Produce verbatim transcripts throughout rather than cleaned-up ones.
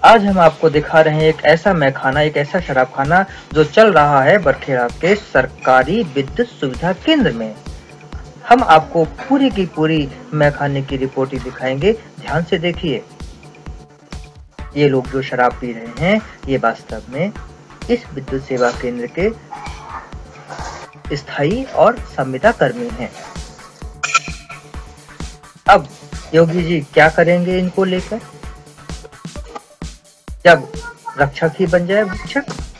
आज हम आपको दिखा रहे हैं एक ऐसा मैखाना, एक ऐसा शराबखाना जो चल रहा है बरखेड़ा के सरकारी विद्युत सुविधा केंद्र में। हम आपको पूरी की पूरी मैखाने की रिपोर्ट ही दिखाएंगे, ध्यान से देखिए। ये लोग जो शराब पी रहे हैं ये वास्तव में इस विद्युत सेवा केंद्र के स्थायी और संविदा कर्मी हैं। अब योगी जी क्या करेंगे इनको लेकर, जब रक्षक ही बन जाए भक्षक?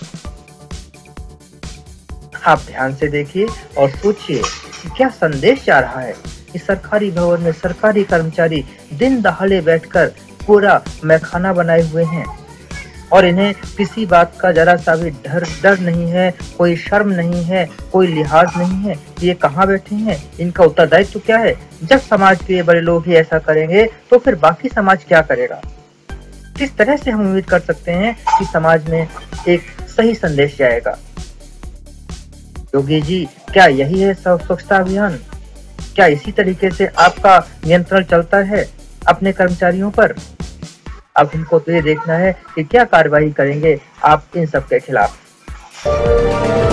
आप ध्यान से देखिए और सोचिए कि क्या संदेश जा रहा है। इस सरकारी भवन में सरकारी कर्मचारी दिन दहाड़े बैठकर पूरा मैखाना बनाए हुए हैं और इन्हें किसी बात का जरा सा भी डर डर नहीं है, कोई शर्म नहीं है, कोई लिहाज नहीं है। ये कहाँ बैठे हैं, इनका उत्तरदायित्व क्या है? जब समाज के बड़े लोग ही ऐसा करेंगे तो फिर बाकी समाज क्या करेगा? किस तरह से हम उम्मीद कर सकते हैं कि समाज में एक सही संदेश जाएगा? योगी जी, क्या यही है स्वच्छता अभियान? क्या इसी तरीके से आपका नियंत्रण चलता है अपने कर्मचारियों पर? अब हमको तो ये देखना है कि क्या कार्रवाई करेंगे आप इन सब के खिलाफ।